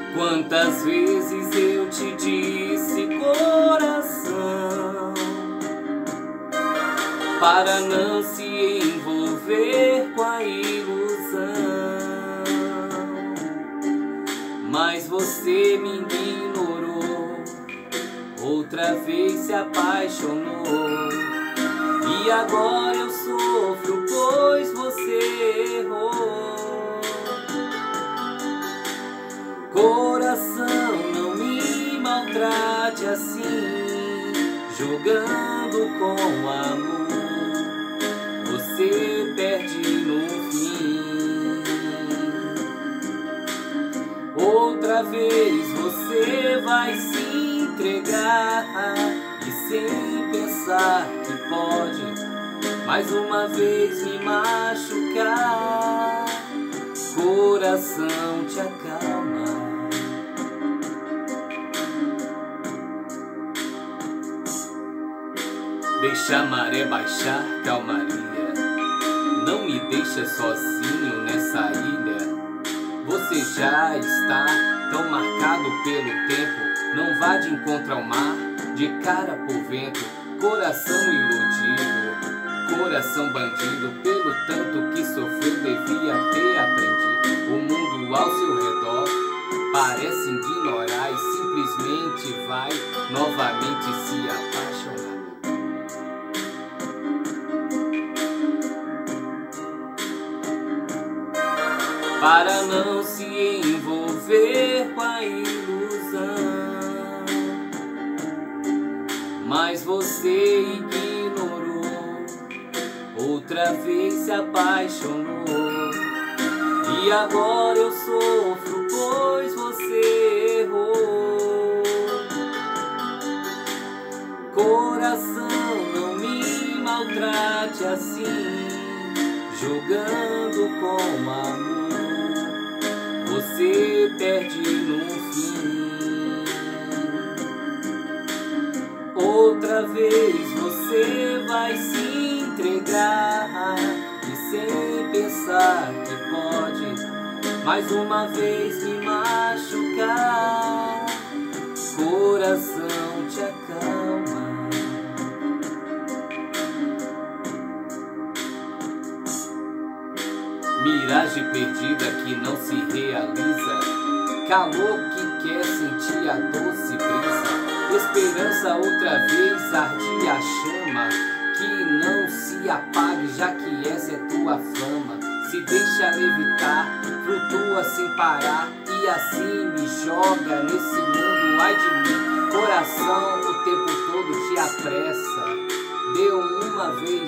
Quantas vezes eu te disse, coração, para não se envolver com a ilusão, mas você me ignorou, outra vez se apaixonou, e agora eu sofro pois você errou. Coração, não me maltrate assim, jogando com amor, você perde no fim. Outra vez você vai se entregar, e sem pensar que pode mais uma vez me machucar. Coração, te acalma. Deixa a maré baixar, calmaria. Não me deixa sozinho nessa ilha. Você já está tão marcado pelo tempo. Não vá de encontro ao mar, de cara por vento. Coração iludido, coração bandido. Pelo tanto que sofreu, devia ter aprendido. O mundo ao seu redor parece ignorar e simplesmente vai novamente se apaixonar. Para não se envolver com a ilusão, mas você ignorou, outra vez se apaixonou, e agora eu sofro pois você errou. Coração, não me maltrate assim, jogando com amor, você perde no fim. Outra vez você vai se entregar, e sem pensar que pode mais uma vez me machucar. Coração, te acalma. Miragem perdida que não se realiza, calor que quer sentir a doce brisa, esperança outra vez arde a chama, que não se apague já que essa é tua fama. Se deixa levitar, flutua sem parar, e assim me joga nesse mundo, ai de mim. Coração o tempo todo te apressa, deu uma vez